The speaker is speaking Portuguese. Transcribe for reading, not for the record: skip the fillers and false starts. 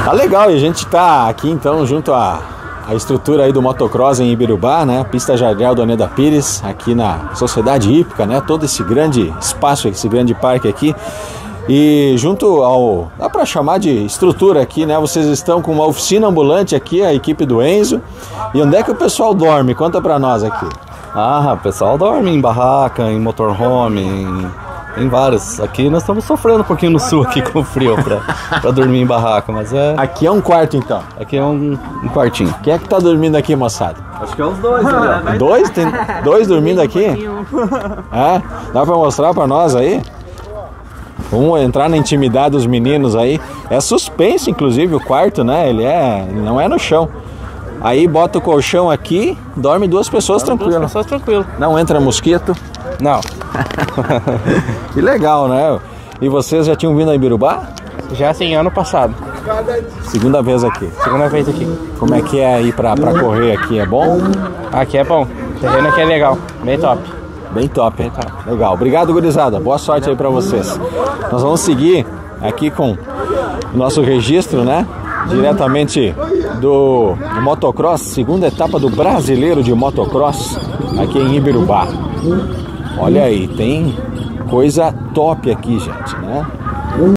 Tá legal, e a gente tá aqui então junto à estrutura aí do motocross em Ibirubá, né? Pista Jardel do Oneda Pires, aqui na Sociedade Hípica, né? Todo esse grande espaço, esse grande parque aqui. E junto ao, dá pra chamar de estrutura aqui, né? Vocês estão com uma oficina ambulante aqui, a equipe do Enzo. E onde é que o pessoal dorme? Conta pra nós aqui. O pessoal dorme em barraca, em motorhome, em vários. Aqui nós estamos sofrendo um pouquinho no sul aqui com o frio pra dormir em barraca, mas é... Aqui é um quarto então? Aqui é um quartinho. Quem é que tá dormindo aqui, moçada? Acho que é uns dois, né? Dois? Tem dois dormindo aqui? É? Dá pra mostrar pra nós aí? Vamos entrar na intimidade dos meninos aí. É suspenso, inclusive, o quarto, né? Ele não é no chão. Aí bota o colchão aqui, dorme duas pessoas tranquilo. Duas pessoas tranquilo. Não entra mosquito? Não. Que legal, né? E vocês já tinham vindo a Ibirubá? Já sim, ano passado. Segunda vez aqui. Segunda vez aqui. Como é que é aí pra correr aqui? É bom? Aqui é bom. O terreno aqui é legal. Bem top. Bem top. Legal. Obrigado, gurizada. Boa sorte aí pra vocês. Nós vamos seguir aqui com o nosso registro, né? Diretamente do motocross, segunda etapa do Brasileiro de Motocross aqui em Ibirubá. Olha aí, tem coisa top aqui, gente, né?